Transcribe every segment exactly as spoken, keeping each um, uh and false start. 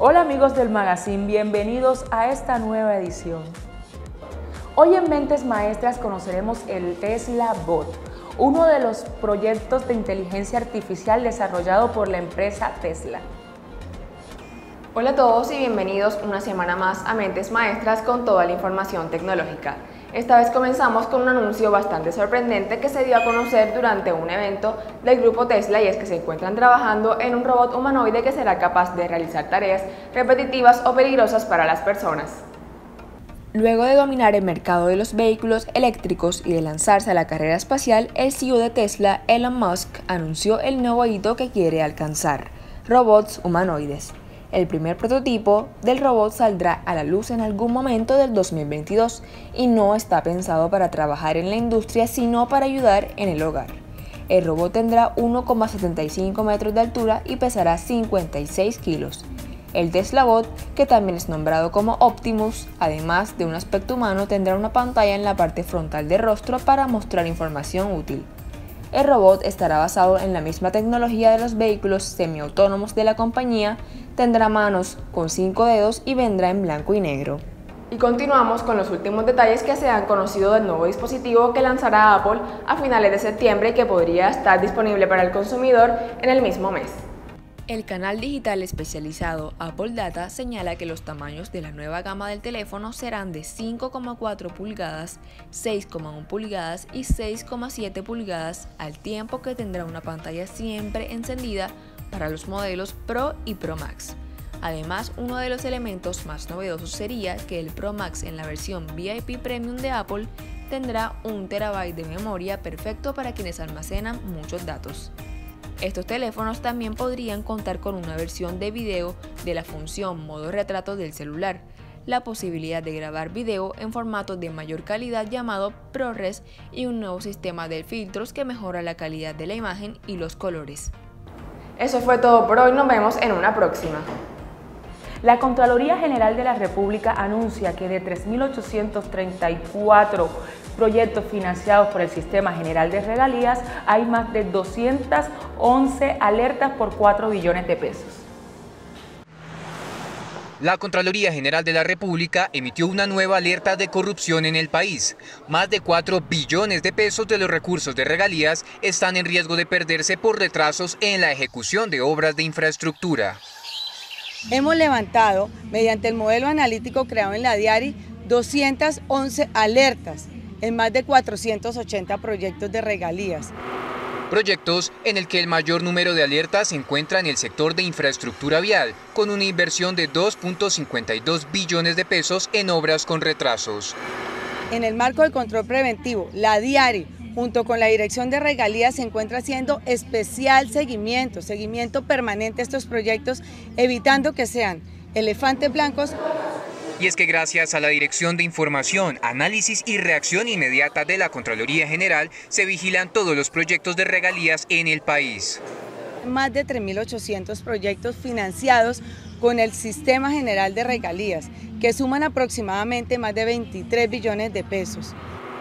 Hola amigos del magazine, bienvenidos a esta nueva edición. Hoy en Mentes Maestras conoceremos el Tesla Bot, uno de los proyectos de inteligencia artificial desarrollado por la empresa Tesla. Hola a todos y bienvenidos una semana más a Mentes Maestras con toda la información tecnológica. Esta vez comenzamos con un anuncio bastante sorprendente que se dio a conocer durante un evento del grupo Tesla, y es que se encuentran trabajando en un robot humanoide que será capaz de realizar tareas repetitivas o peligrosas para las personas. Luego de dominar el mercado de los vehículos eléctricos y de lanzarse a la carrera espacial, el C E O de Tesla, Elon Musk, anunció el nuevo hito que quiere alcanzar: robots humanoides. El primer prototipo del robot saldrá a la luz en algún momento del dos mil veintidós y no está pensado para trabajar en la industria, sino para ayudar en el hogar. El robot tendrá uno coma setenta y cinco metros de altura y pesará cincuenta y seis kilos. El Tesla Bot, que también es nombrado como Optimus, además de un aspecto humano, tendrá una pantalla en la parte frontal del rostro para mostrar información útil. El robot estará basado en la misma tecnología de los vehículos semiautónomos de la compañía, tendrá manos con cinco dedos y vendrá en blanco y negro. Y continuamos con los últimos detalles que se han conocido del nuevo dispositivo que lanzará Apple a finales de septiembre y que podría estar disponible para el consumidor en el mismo mes. El canal digital especializado Apple Data señala que los tamaños de la nueva gama del teléfono serán de cinco coma cuatro pulgadas, seis coma uno pulgadas y seis coma siete pulgadas, al tiempo que tendrá una pantalla siempre encendida para los modelos Pro y Pro Max. Además, uno de los elementos más novedosos sería que el Pro Max en la versión V I P Premium de Apple tendrá un terabyte de memoria, perfecto para quienes almacenan muchos datos. Estos teléfonos también podrían contar con una versión de video de la función modo retrato del celular, la posibilidad de grabar video en formato de mayor calidad llamado ProRes y un nuevo sistema de filtros que mejora la calidad de la imagen y los colores. Eso fue todo por hoy, nos vemos en una próxima. La Contraloría General de la República anuncia que de tres mil ochocientos treinta y cuatro proyectos financiados por el Sistema General de Regalías, hay más de doscientas once alertas por cuatro billones de pesos. La Contraloría General de la República emitió una nueva alerta de corrupción en el país. Más de cuatro billones de pesos de los recursos de regalías están en riesgo de perderse por retrasos en la ejecución de obras de infraestructura. Hemos levantado, mediante el modelo analítico creado en la Diari, doscientas once alertas en más de cuatrocientos ochenta proyectos de regalías. Proyectos en el que el mayor número de alertas se encuentra en el sector de infraestructura vial, con una inversión de dos punto cincuenta y dos billones de pesos en obras con retrasos. En el marco del control preventivo, la Diari, junto con la Dirección de Regalías, se encuentra haciendo especial seguimiento, seguimiento permanente a estos proyectos, evitando que sean elefantes blancos. Y es que gracias a la Dirección de Información, Análisis y Reacción Inmediata de la Contraloría General, se vigilan todos los proyectos de regalías en el país. Más de tres mil ochocientos proyectos financiados con el Sistema General de Regalías, que suman aproximadamente más de veintitrés billones de pesos.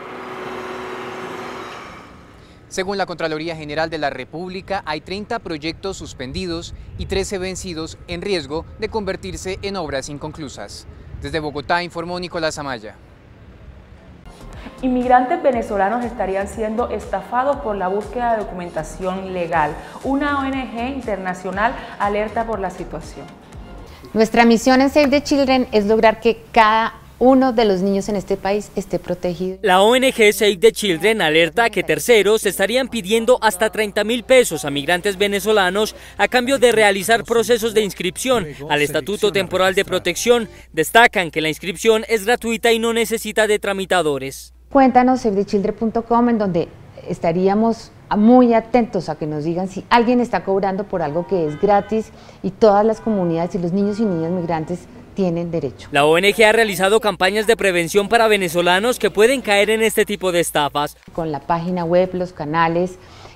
Según la Contraloría General de la República, hay treinta proyectos suspendidos y trece vencidos en riesgo de convertirse en obras inconclusas. Desde Bogotá informó Nicolás Amaya. Inmigrantes venezolanos estarían siendo estafados por la búsqueda de documentación legal. Una O N G internacional alerta por la situación. Nuestra misión en Save the Children es lograr que cada uno de los niños en este país esté protegido. La O N G Save the Children alerta que terceros estarían pidiendo hasta treinta mil pesos a migrantes venezolanos a cambio de realizar procesos de inscripción al Estatuto Temporal de Protección. Destacan que la inscripción es gratuita y no necesita de tramitadores. Cuéntanos save the children punto com, en donde estaríamos muy atentos a que nos digan si alguien está cobrando por algo que es gratis, y todas las comunidades y los niños y niñas migrantes tienen derecho. La O N G ha realizado campañas de prevención para venezolanos que pueden caer en este tipo de estafas. Con la página web, los canales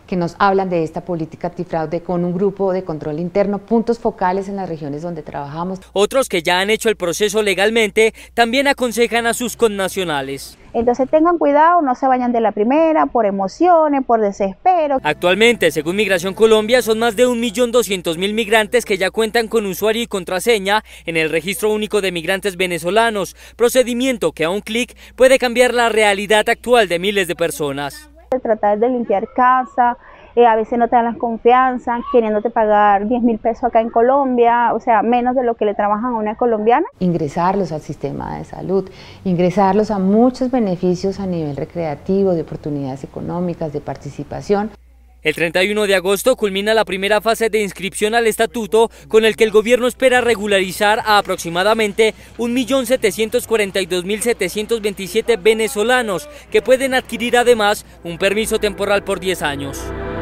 que nos hablan de esta política antifraude con un grupo de control interno, puntos focales en las regiones donde trabajamos. Otros que ya han hecho el proceso legalmente también aconsejan a sus connacionales. Entonces tengan cuidado, no se vayan de la primera por emociones, por desespero. Actualmente, según Migración Colombia, son más de un millón doscientos mil migrantes que ya cuentan con usuario y contraseña en el Registro Único de Migrantes Venezolanos, procedimiento que a un clic puede cambiar la realidad actual de miles de personas. Tratar de limpiar casa, eh, a veces no te dan la confianza, queriéndote pagar diez mil pesos acá en Colombia, o sea, menos de lo que le trabajan a una colombiana. Ingresarlos al sistema de salud, ingresarlos a muchos beneficios a nivel recreativo, de oportunidades económicas, de participación. El treinta y uno de agosto culmina la primera fase de inscripción al estatuto, con el que el gobierno espera regularizar a aproximadamente un millón setecientos cuarenta y dos mil setecientos veintisiete venezolanos, que pueden adquirir además un permiso temporal por diez años.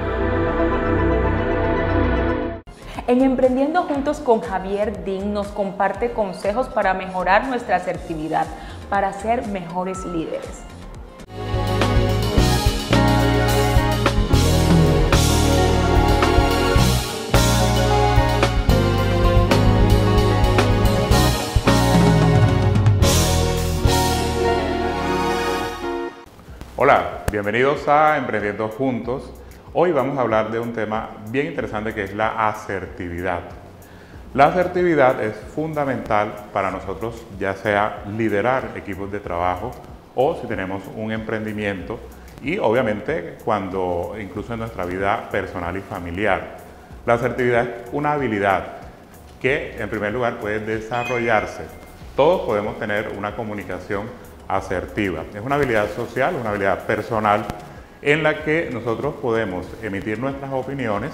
En Emprendiendo Juntos con Javier Din nos comparte consejos para mejorar nuestra asertividad, para ser mejores líderes. Hola, bienvenidos a Emprendiendo Juntos. Hoy vamos a hablar de un tema bien interesante que es la asertividad. La asertividad es fundamental para nosotros, ya sea liderar equipos de trabajo o si tenemos un emprendimiento y obviamente cuando incluso en nuestra vida personal y familiar. La asertividad es una habilidad que en primer lugar puede desarrollarse. Todos podemos tener una comunicación asertiva. Es una habilidad social, una habilidad personal en la que nosotros podemos emitir nuestras opiniones,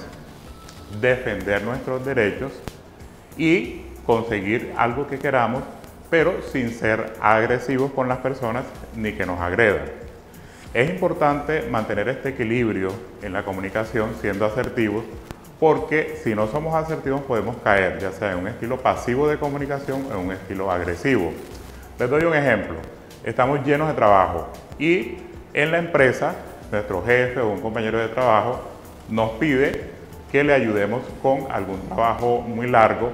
defender nuestros derechos y conseguir algo que queramos, pero sin ser agresivos con las personas ni que nos agredan. Es importante mantener este equilibrio en la comunicación siendo asertivos, porque si no somos asertivos podemos caer ya sea en un estilo pasivo de comunicación o en un estilo agresivo. Les doy un ejemplo. Estamos llenos de trabajo y en la empresa nuestro jefe o un compañero de trabajo nos pide que le ayudemos con algún trabajo muy largo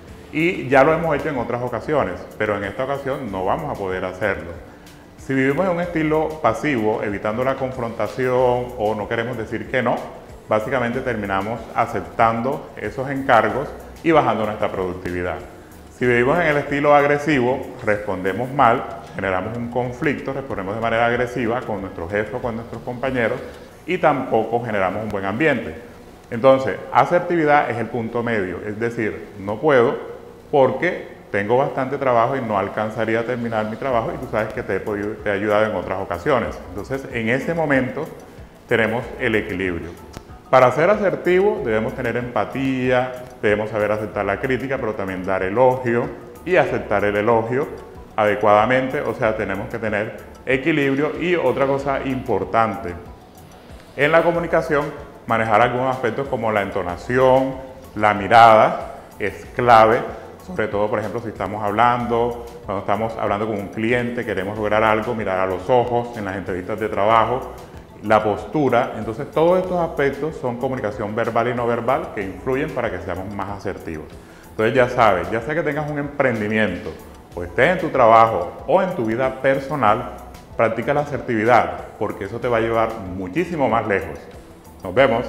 y ya lo hemos hecho en otras ocasiones, pero en esta ocasión no vamos a poder hacerlo. Si vivimos en un estilo pasivo, evitando la confrontación o no queremos decir que no, básicamente terminamos aceptando esos encargos y bajando nuestra productividad. Si vivimos en el estilo agresivo, respondemos mal, generamos un conflicto, respondemos de manera agresiva con nuestro jefe o con nuestros compañeros y tampoco generamos un buen ambiente. Entonces, asertividad es el punto medio, es decir, no puedo porque tengo bastante trabajo y no alcanzaría a terminar mi trabajo y tú sabes que te he, podido, te he ayudado en otras ocasiones. Entonces, en ese momento tenemos el equilibrio. Para ser asertivo debemos tener empatía, debemos saber aceptar la crítica, pero también dar elogio y aceptar el elogio adecuadamente, o sea, tenemos que tener equilibrio. Y otra cosa importante, en la comunicación, manejar algunos aspectos como la entonación, la mirada, es clave, sobre todo, por ejemplo, si estamos hablando, cuando estamos hablando con un cliente, queremos lograr algo, mirar a los ojos en las entrevistas de trabajo, la postura. Entonces, todos estos aspectos son comunicación verbal y no verbal que influyen para que seamos más asertivos. Entonces, ya sabes, ya sea que tengas un emprendimiento, o estés en tu trabajo o en tu vida personal, practica la asertividad, porque eso te va a llevar muchísimo más lejos. Nos vemos.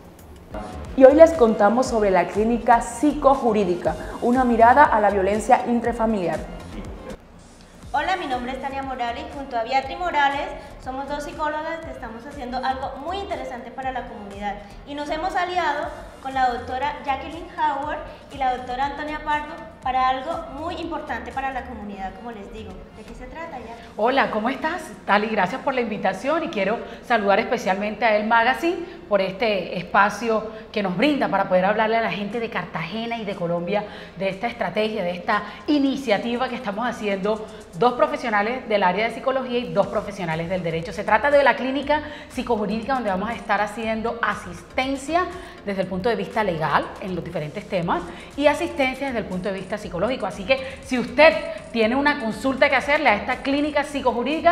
Y hoy les contamos sobre la clínica psicojurídica, una mirada a la violencia intrafamiliar. Hola, mi nombre es Tania Morales y junto a Beatriz Morales somos dos psicólogas que estamos haciendo algo muy interesante para la comunidad y nos hemos aliado con la doctora Jacqueline Howard y la doctora Antonia Pardo para algo muy importante para la comunidad, como les digo. ¿De qué se trata, ya? Hola, ¿cómo estás, Tali? Gracias por la invitación y quiero saludar especialmente a El Magazine por este espacio que nos brinda para poder hablarle a la gente de Cartagena y de Colombia de esta estrategia, de esta iniciativa que estamos haciendo dos profesionales del área de psicología y dos profesionales del derecho. Se trata de la clínica psicojurídica donde vamos a estar haciendo asistencia desde el punto de vista legal en los diferentes temas y asistencia desde el punto de vista psicológico. Así que si usted tiene una consulta que hacerle a esta clínica psicojurídica,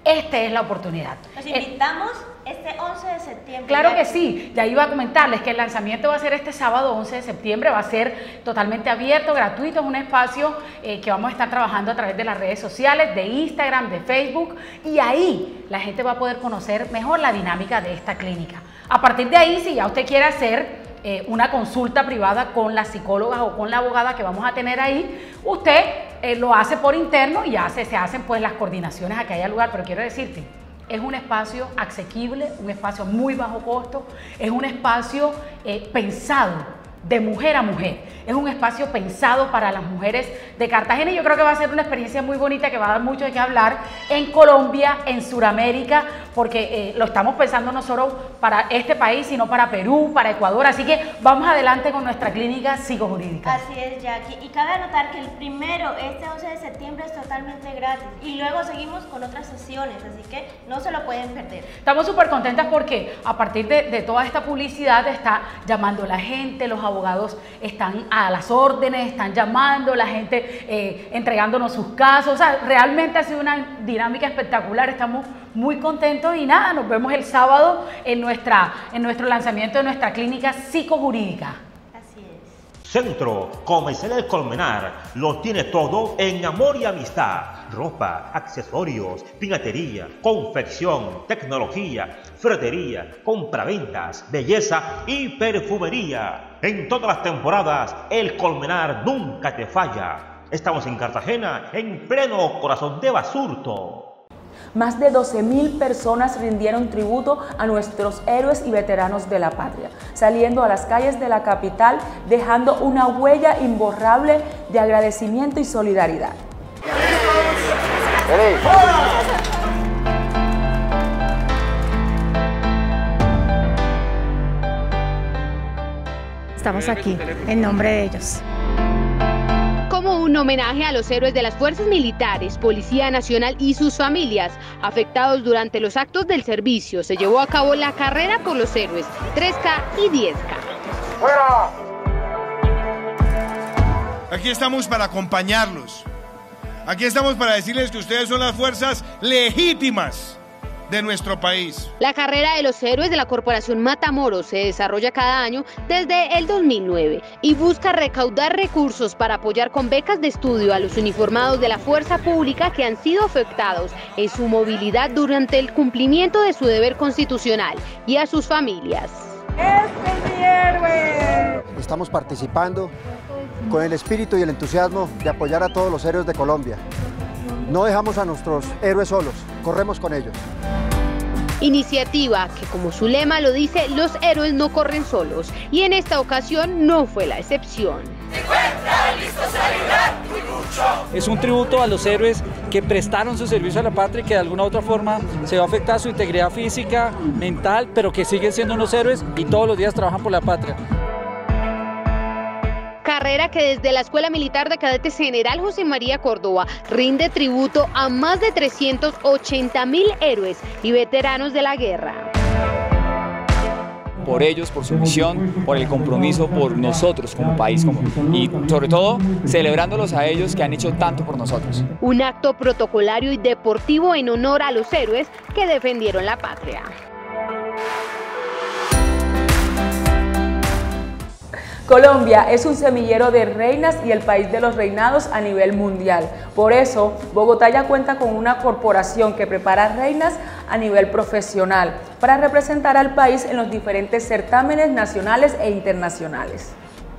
esta es la oportunidad. Los invitamos este once de septiembre. Claro que sí, ya iba a comentarles que el lanzamiento va a ser este sábado once de septiembre, va a ser totalmente abierto, gratuito, es un espacio eh, que vamos a estar trabajando a través de las redes sociales, de Instagram, de Facebook, y ahí la gente va a poder conocer mejor la dinámica de esta clínica. A partir de ahí, si ya usted quiere hacer eh, una consulta privada con las psicólogas o con la abogada que vamos a tener ahí, usted eh, lo hace por interno y hace, se hacen pues las coordinaciones a que haya lugar, pero quiero decirte, es un espacio asequible, un espacio muy bajo costo, es un espacio eh, pensado de mujer a mujer. Es un espacio pensado para las mujeres de Cartagena y yo creo que va a ser una experiencia muy bonita que va a dar mucho de qué hablar en Colombia, en Sudamérica, porque eh, lo estamos pensando no solo para este país, sino para Perú, para Ecuador. Así que vamos adelante con nuestra clínica psicojurídica. Así es, Jackie. Y cabe anotar que el primero, este once de septiembre, es totalmente gratis. Y luego seguimos con otras sesiones, así que no se lo pueden perder. Estamos súper contentas porque a partir de, de toda esta publicidad está llamando la gente, los abogados están a las órdenes, están llamando, la gente eh, entregándonos sus casos. O sea, realmente ha sido una dinámica espectacular, estamos muy contentos y nada, nos vemos el sábado en, nuestra, en nuestro lanzamiento de nuestra clínica psicojurídica. Así es. Centro Comercial El Colmenar lo tiene todo en amor y amistad. Ropa, accesorios, pinatería, confección, tecnología, ferretería, compraventas, belleza y perfumería. En todas las temporadas, El Colmenar nunca te falla. Estamos en Cartagena, en pleno corazón de Basurto. Más de doce mil personas rindieron tributo a nuestros héroes y veteranos de la patria, saliendo a las calles de la capital, dejando una huella imborrable de agradecimiento y solidaridad. Estamos aquí en nombre de ellos. Como un homenaje a los héroes de las fuerzas militares, Policía Nacional y sus familias afectados durante los actos del servicio, se llevó a cabo la carrera por los héroes tres K y diez K. ¡Fuera! Aquí estamos para acompañarlos. Aquí estamos para decirles que ustedes son las fuerzas legítimas de nuestro país. La carrera de los héroes de la Corporación Matamoros se desarrolla cada año desde el dos mil nueve y busca recaudar recursos para apoyar con becas de estudio a los uniformados de la fuerza pública que han sido afectados en su movilidad durante el cumplimiento de su deber constitucional y a sus familias. ¡Este es mi héroe! Estamos participando con el espíritu y el entusiasmo de apoyar a todos los héroes de Colombia. No dejamos a nuestros héroes solos, corremos con ellos. Iniciativa que, como su lema lo dice, los héroes no corren solos, y en esta ocasión no fue la excepción. Es un tributo a los héroes que prestaron su servicio a la patria y que de alguna u otra forma se va a afectar su integridad física, mental, pero que siguen siendo unos héroes y todos los días trabajan por la patria. Carrera que desde la Escuela Militar de Cadetes General José María Córdoba rinde tributo a más de trescientos ochenta mil héroes y veteranos de la guerra. Por ellos, por su misión, por el compromiso, por nosotros como país como, y sobre todo celebrándolos a ellos que han hecho tanto por nosotros. Un acto protocolario y deportivo en honor a los héroes que defendieron la patria. Colombia es un semillero de reinas y el país de los reinados a nivel mundial. Por eso, Bogotá ya cuenta con una corporación que prepara reinas a nivel profesional para representar al país en los diferentes certámenes nacionales e internacionales.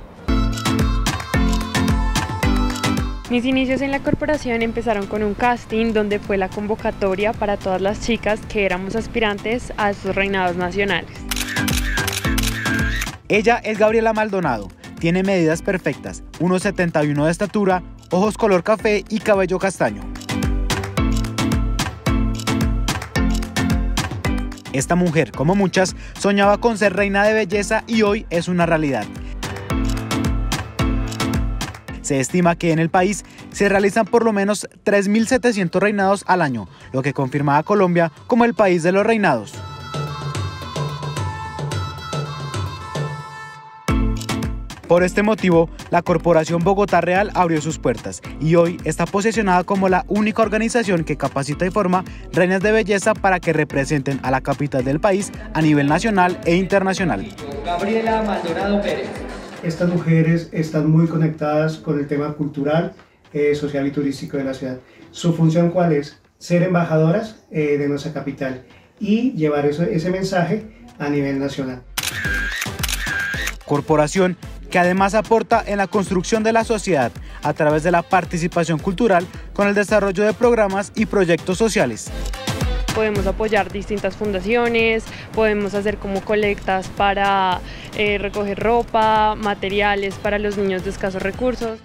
Mis inicios en la corporación empezaron con un casting donde fue la convocatoria para todas las chicas que éramos aspirantes a esos reinados nacionales. Ella es Gabriela Maldonado, tiene medidas perfectas, uno setenta y uno de estatura, ojos color café y cabello castaño. Esta mujer, como muchas, soñaba con ser reina de belleza y hoy es una realidad. Se estima que en el país se realizan por lo menos tres mil setecientos reinados al año, lo que confirma a Colombia como el país de los reinados. Por este motivo, la Corporación Bogotá Real abrió sus puertas y hoy está posicionada como la única organización que capacita y forma reinas de belleza para que representen a la capital del país a nivel nacional e internacional. Gabriela Maldonado Pérez. Estas mujeres están muy conectadas con el tema cultural, eh, social y turístico de la ciudad. ¿Su función cuál es? Ser embajadoras eh, de nuestra capital y llevar eso, ese mensaje a nivel nacional. Corporación que además aporta en la construcción de la sociedad a través de la participación cultural con el desarrollo de programas y proyectos sociales. Podemos apoyar distintas fundaciones, podemos hacer como colectas para eh, recoger ropa, materiales para los niños de escasos recursos.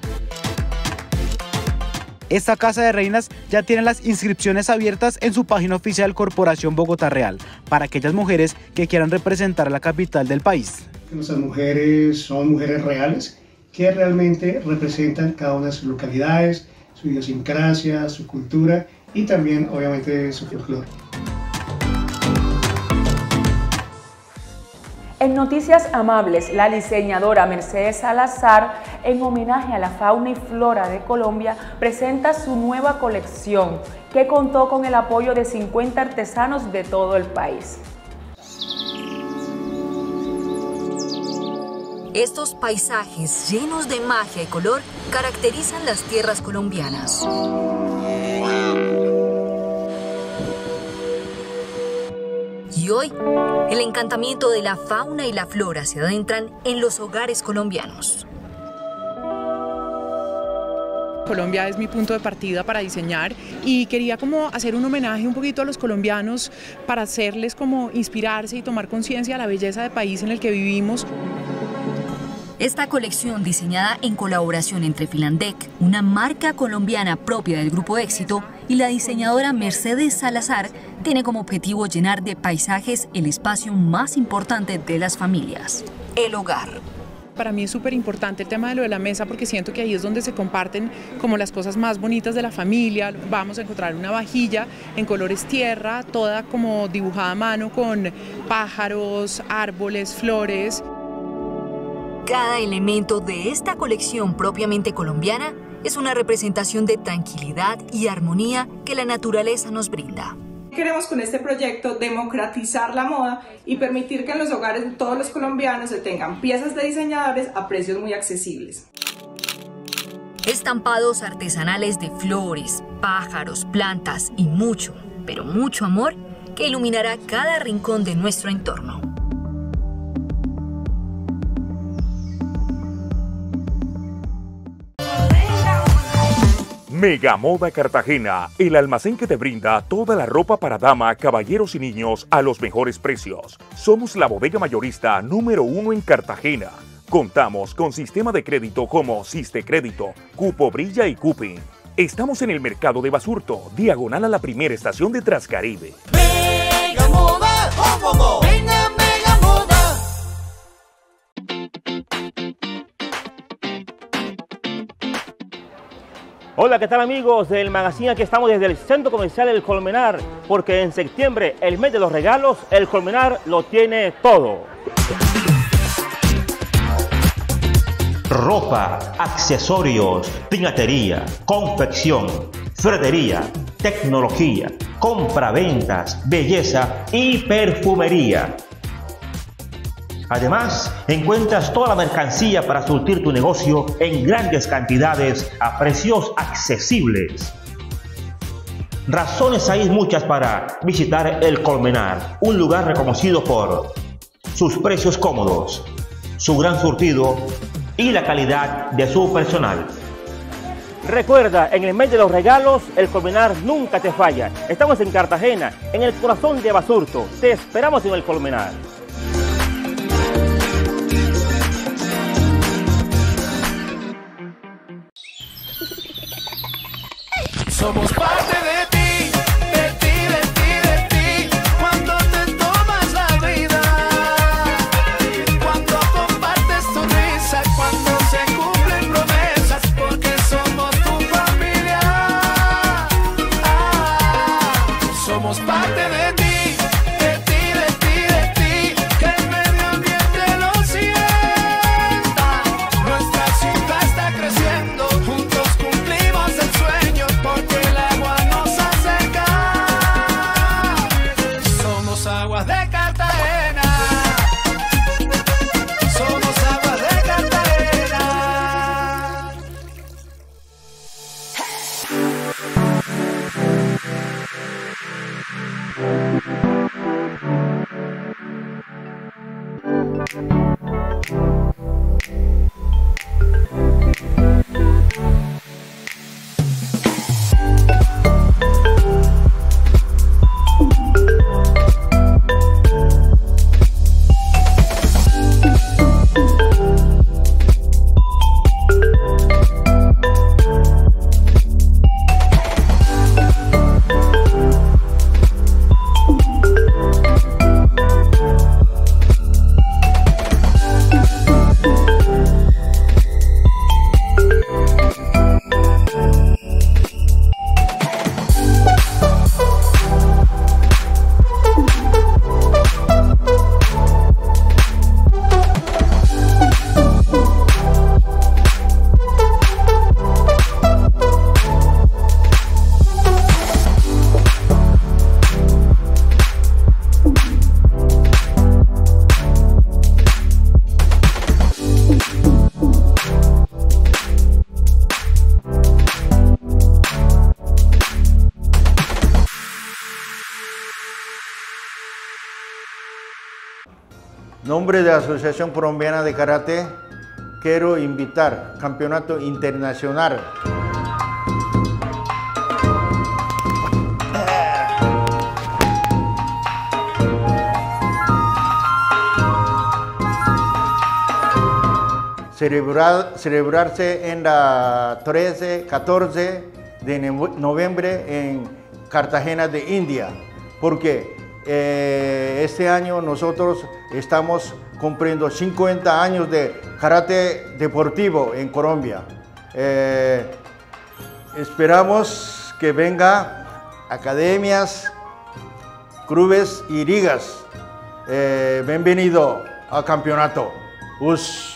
Esta Casa de Reinas ya tiene las inscripciones abiertas en su página oficial Corporación Bogotá Real para aquellas mujeres que quieran representar a la capital del país. Nuestras mujeres son mujeres reales que realmente representan cada una de sus localidades, su idiosincrasia, su cultura y también obviamente su folclore. En Noticias Amables, la diseñadora Mercedes Salazar, en homenaje a la fauna y flora de Colombia, presenta su nueva colección, que contó con el apoyo de cincuenta artesanos de todo el país. Estos paisajes llenos de magia y color caracterizan las tierras colombianas. Y hoy, el encantamiento de la fauna y la flora se adentran en los hogares colombianos. Colombia es mi punto de partida para diseñar y quería como hacer un homenaje un poquito a los colombianos para hacerles como inspirarse y tomar conciencia de la belleza del país en el que vivimos. Esta colección, diseñada en colaboración entre Filandec, una marca colombiana propia del Grupo Éxito, y la diseñadora Mercedes Salazar, tiene como objetivo llenar de paisajes el espacio más importante de las familias, el hogar. Para mí es súper importante el tema de lo de la mesa porque siento que ahí es donde se comparten como las cosas más bonitas de la familia. Vamos a encontrar una vajilla en colores tierra, toda como dibujada a mano con pájaros, árboles, flores. Cada elemento de esta colección propiamente colombiana es una representación de tranquilidad y armonía que la naturaleza nos brinda. Queremos con este proyecto democratizar la moda y permitir que en los hogares de todos los colombianos se tengan piezas de diseñadores a precios muy accesibles. Estampados artesanales de flores, pájaros, plantas y mucho, pero mucho amor que iluminará cada rincón de nuestro entorno. Mega Moda Cartagena, el almacén que te brinda toda la ropa para dama, caballeros y niños a los mejores precios. Somos la bodega mayorista número uno en Cartagena. Contamos con sistema de crédito como Siste Crédito, Cupo Brilla y Cupin. Estamos en el mercado de Basurto, diagonal a la primera estación de Transcaribe. Mega Moda, oh, oh, oh. Venga, Mega Moda. Hola, ¿qué tal amigos del magazine? Aquí estamos desde el Centro Comercial El Colmenar, porque en septiembre, el mes de los regalos, El Colmenar lo tiene todo. Ropa, accesorios, piñatería, confección, ferretería, tecnología, compraventas, belleza y perfumería. Además, encuentras toda la mercancía para surtir tu negocio en grandes cantidades a precios accesibles. Razones hay muchas para visitar El Colmenar, un lugar reconocido por sus precios cómodos, su gran surtido y la calidad de su personal. Recuerda, en el mes de los regalos, El Colmenar nunca te falla. Estamos en Cartagena, en el corazón de Basurto. Te esperamos en El Colmenar. Somos parte de ti, de ti, de ti, de ti, cuando te tomas la vida, cuando compartes tu risa, cuando se cumplen promesas, porque somos tu familia. Ah, somos parte de ti, de ti, de ti, de ti, que el medio ambiente lo sienta. Nombre de la Asociación Colombiana de Karate, quiero invitar Campeonato Internacional. Celebrar, celebrarse en la trece, catorce de noviembre en Cartagena de India, porque eh, este año nosotros estamos cumpliendo cincuenta años de karate deportivo en Colombia. Eh, esperamos que venga academias, clubes y ligas. Eh, bienvenido al campeonato. Us.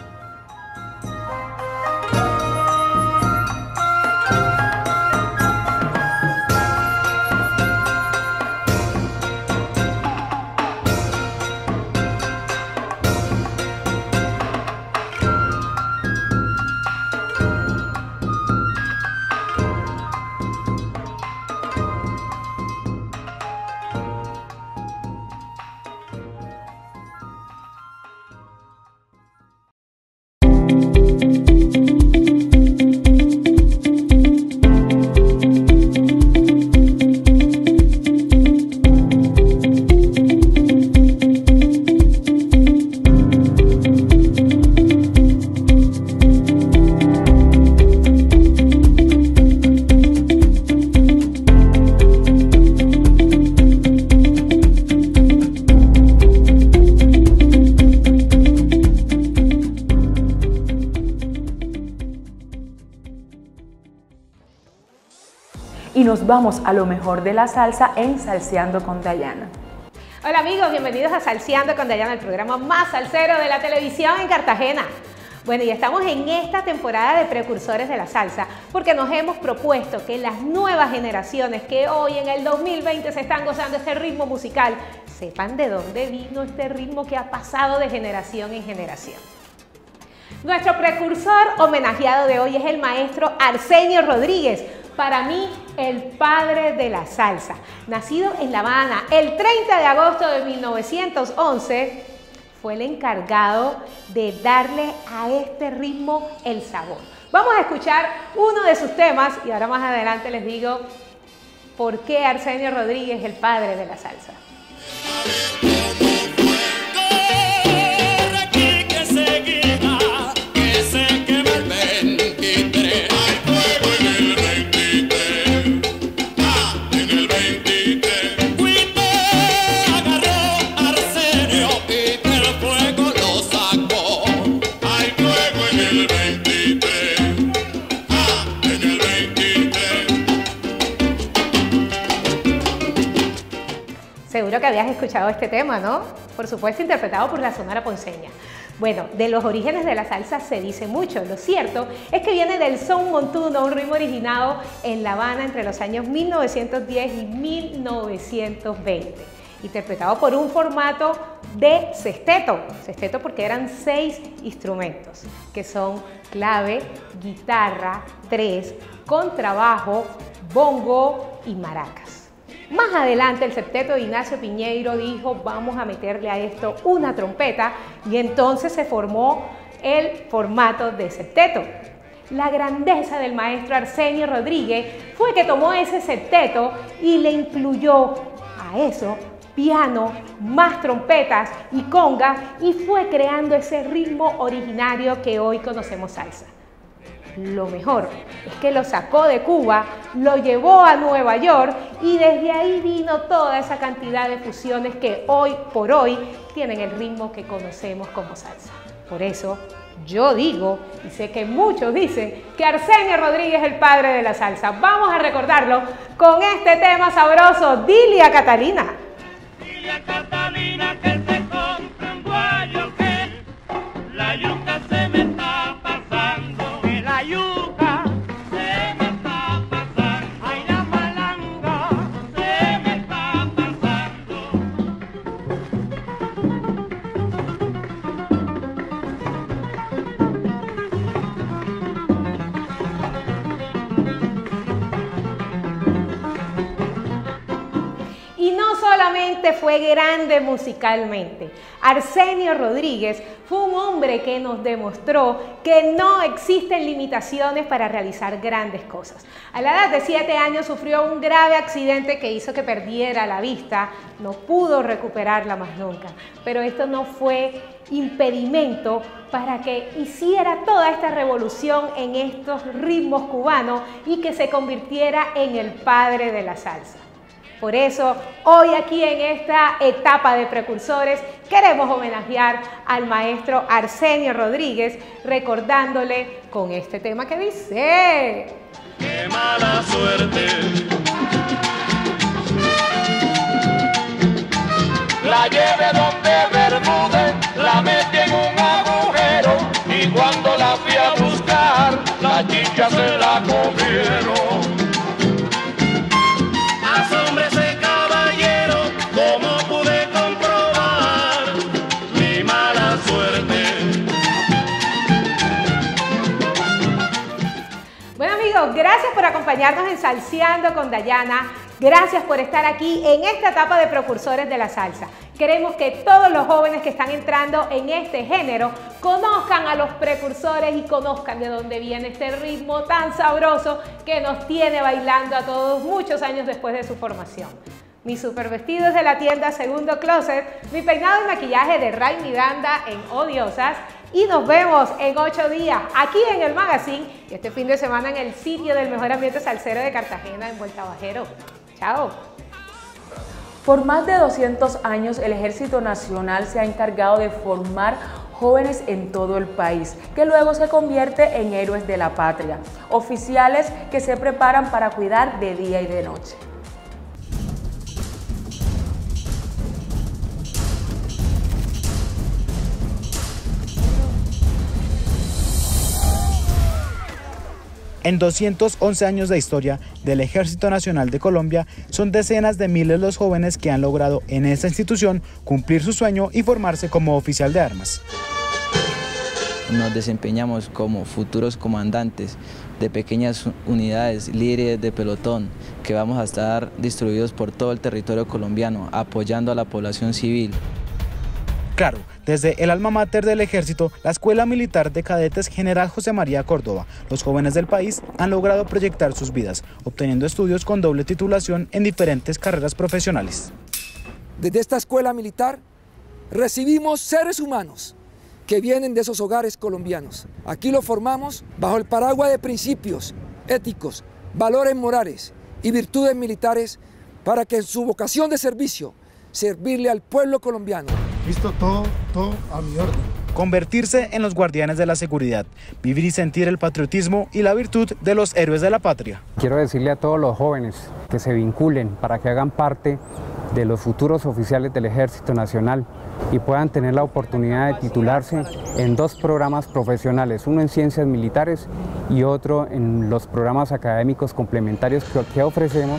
Y nos vamos a lo mejor de la salsa en Salseando con Dayana. Hola amigos, bienvenidos a Salseando con Dayana, el programa más salsero de la televisión en Cartagena. Bueno, y estamos en esta temporada de precursores de la salsa porque nos hemos propuesto que las nuevas generaciones que hoy en el dos mil veinte se están gozando este ritmo musical sepan de dónde vino este ritmo que ha pasado de generación en generación. Nuestro precursor homenajeado de hoy es el maestro Arsenio Rodríguez, para mí el padre de la salsa. Nacido en La Habana el treinta de agosto de mil novecientos once, fue el encargado de darle a este ritmo el sabor. Vamos a escuchar uno de sus temas y ahora más adelante les digo por qué Arsenio Rodríguez es el padre de la salsa. Seguro que habías escuchado este tema, ¿no? Por supuesto, interpretado por la Sonora Ponceña. Bueno, de los orígenes de la salsa se dice mucho. Lo cierto es que viene del son montuno, un ritmo originado en La Habana entre los años mil novecientos diez y mil novecientos veinte. Interpretado por un formato de sexteto. Sexteto porque eran seis instrumentos, que son clave, guitarra, tres, contrabajo, bongo y maracas. Más adelante el septeto de Ignacio Piñeiro dijo, vamos a meterle a esto una trompeta, y entonces se formó el formato de septeto. La grandeza del maestro Arsenio Rodríguez fue que tomó ese septeto y le incluyó a eso piano, más trompetas y conga, y fue creando ese ritmo originario que hoy conocemos salsa. Lo mejor es que lo sacó de Cuba, lo llevó a Nueva York y desde ahí vino toda esa cantidad de fusiones que hoy por hoy tienen el ritmo que conocemos como salsa. Por eso yo digo, y sé que muchos dicen, que Arsenio Rodríguez es el padre de la salsa. Vamos a recordarlo con este tema sabroso, Dile a Catalina. Dile a Catalina que se compre un guayo, que la yuca se me está pasando, que la yuca se me está pasando, ay la malanga se me está pasando. Y no solamente fue grande musicalmente, Arsenio Rodríguez fue un hombre que nos demostró que no existen limitaciones para realizar grandes cosas. A la edad de siete años sufrió un grave accidente que hizo que perdiera la vista, no pudo recuperarla más nunca, pero esto no fue impedimento para que hiciera toda esta revolución en estos ritmos cubanos y que se convirtiera en el padre de la salsa. Por eso, hoy aquí en esta etapa de precursores, queremos homenajear al maestro Arsenio Rodríguez, recordándole con este tema que dice... ¡Qué mala suerte! La lleve donde Bermúdez, la metí en un agujero, y cuando la fui a buscar, la chicha se la comieron. Asómbrese, caballero, como pude comprobar mi mala suerte. Bueno amigos, gracias por acompañarnos en Salseando con Dayana. Gracias por estar aquí en esta etapa de precursores de la salsa. Queremos que todos los jóvenes que están entrando en este género conozcan a los precursores y conozcan de dónde viene este ritmo tan sabroso que nos tiene bailando a todos muchos años después de su formación. Mis super vestidos de la tienda Segundo Closet, mi peinado y maquillaje de Ray Miranda en Odiosas, y nos vemos en ocho días aquí en el magazine y este fin de semana en el sitio del mejor ambiente salsero de Cartagena en Vuelta Bajero. Chao. Por más de doscientos años, el Ejército Nacional se ha encargado de formar jóvenes en todo el país, que luego se convierte en héroes de la patria, oficiales que se preparan para cuidar de día y de noche. En doscientos once años de historia del Ejército Nacional de Colombia, son decenas de miles los jóvenes que han logrado en esta institución cumplir su sueño y formarse como oficial de armas. Nos desempeñamos como futuros comandantes de pequeñas unidades, líderes de pelotón, que vamos a estar distribuidos por todo el territorio colombiano, apoyando a la población civil. Claro, desde el alma mater del Ejército, la Escuela Militar de Cadetes General José María Córdoba, los jóvenes del país han logrado proyectar sus vidas, obteniendo estudios con doble titulación en diferentes carreras profesionales. Desde esta escuela militar recibimos seres humanos que vienen de esos hogares colombianos. Aquí los formamos bajo el paraguas de principios éticos, valores morales y virtudes militares para que en su vocación de servicio, servirle al pueblo colombiano. Listo, todo, todo a mi orden. Convertirse en los guardianes de la seguridad, vivir y sentir el patriotismo y la virtud de los héroes de la patria. Quiero decirle a todos los jóvenes que se vinculen para que hagan parte de los futuros oficiales del Ejército Nacional y puedan tener la oportunidad de titularse en dos programas profesionales, uno en ciencias militares y otro en los programas académicos complementarios que, que ofrecemos.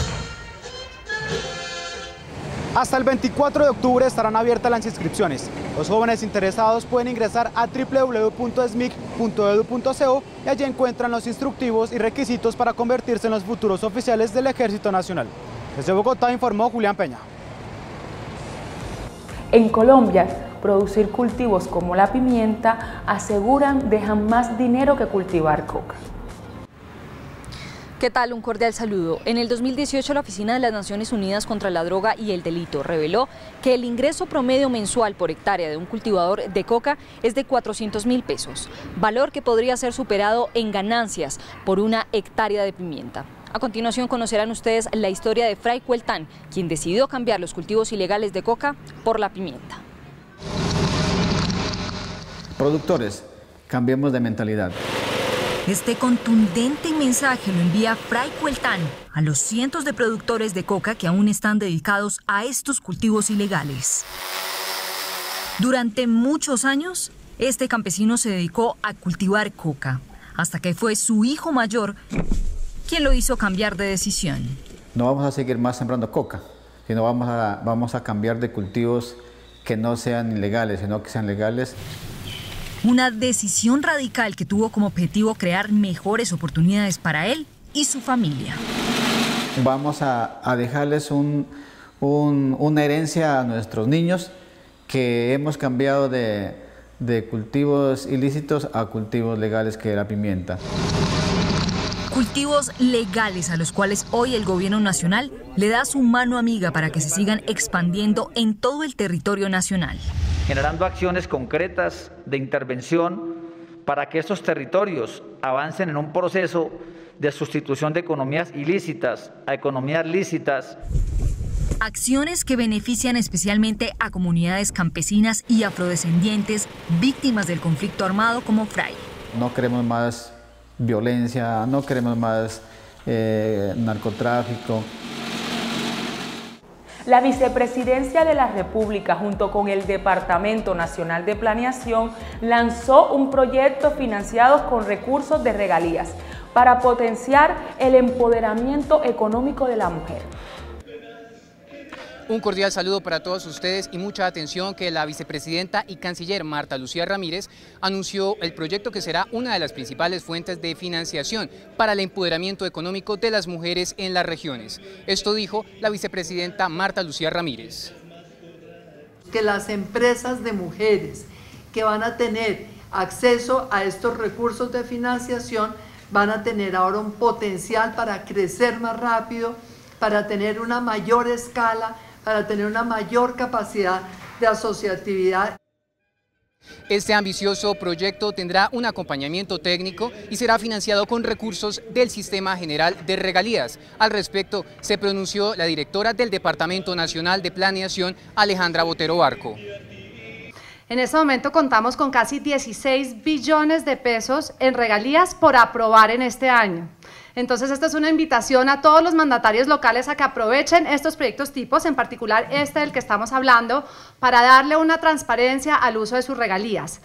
Hasta el veinticuatro de octubre estarán abiertas las inscripciones. Los jóvenes interesados pueden ingresar a w w w punto s m i c punto e d u punto co y allí encuentran los instructivos y requisitos para convertirse en los futuros oficiales del Ejército Nacional. Desde Bogotá informó Julián Peña. En Colombia, producir cultivos como la pimienta, aseguran, dejan más dinero que cultivar coca. ¿Qué tal? Un cordial saludo. En el dos mil dieciocho, la Oficina de las Naciones Unidas contra la Droga y el Delito reveló que el ingreso promedio mensual por hectárea de un cultivador de coca es de cuatrocientos mil pesos, valor que podría ser superado en ganancias por una hectárea de pimienta. A continuación conocerán ustedes la historia de Fray Cueltán, quien decidió cambiar los cultivos ilegales de coca por la pimienta. Productores, cambiemos de mentalidad. Este contundente mensaje lo envía Fray Cueltán a los cientos de productores de coca que aún están dedicados a estos cultivos ilegales. Durante muchos años, este campesino se dedicó a cultivar coca, hasta que fue su hijo mayor quien lo hizo cambiar de decisión. No vamos a seguir más sembrando coca, sino vamos a, vamos a cambiar de cultivos que no sean ilegales, sino que sean legales. Una decisión radical que tuvo como objetivo crear mejores oportunidades para él y su familia. Vamos a, a dejarles un, un, una herencia a nuestros niños, que hemos cambiado de, de cultivos ilícitos a cultivos legales, que era pimienta. Cultivos legales a los cuales hoy el gobierno nacional le da su mano amiga para que se sigan expandiendo en todo el territorio nacional. Generando acciones concretas de intervención para que estos territorios avancen en un proceso de sustitución de economías ilícitas a economías lícitas. Acciones que benefician especialmente a comunidades campesinas y afrodescendientes víctimas del conflicto armado como Fray. No queremos más violencia, no queremos más eh, narcotráfico. La Vicepresidencia de la República, junto con el Departamento Nacional de Planeación, lanzó un proyecto financiado con recursos de regalías para potenciar el empoderamiento económico de la mujer. Un cordial saludo para todos ustedes y mucha atención que la vicepresidenta y canciller Marta Lucía Ramírez anunció el proyecto que será una de las principales fuentes de financiación para el empoderamiento económico de las mujeres en las regiones. Esto dijo la vicepresidenta Marta Lucía Ramírez. Que las empresas de mujeres que van a tener acceso a estos recursos de financiación van a tener ahora un potencial para crecer más rápido, para tener una mayor escala, para tener una mayor capacidad de asociatividad. Este ambicioso proyecto tendrá un acompañamiento técnico y será financiado con recursos del Sistema General de Regalías. Al respecto, se pronunció la directora del Departamento Nacional de Planeación, Alejandra Botero Barco. En este momento contamos con casi dieciséis billones de pesos en regalías por aprobar en este año. Entonces, esta es una invitación a todos los mandatarios locales a que aprovechen estos proyectos tipos, en particular este del que estamos hablando, para darle una transparencia al uso de sus regalías.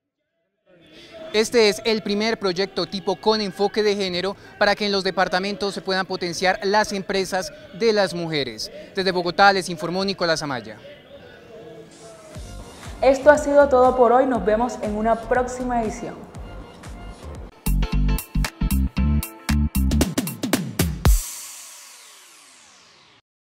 Este es el primer proyecto tipo con enfoque de género para que en los departamentos se puedan potenciar las empresas de las mujeres. Desde Bogotá les informó Nicolás Amaya. Esto ha sido todo por hoy, nos vemos en una próxima edición.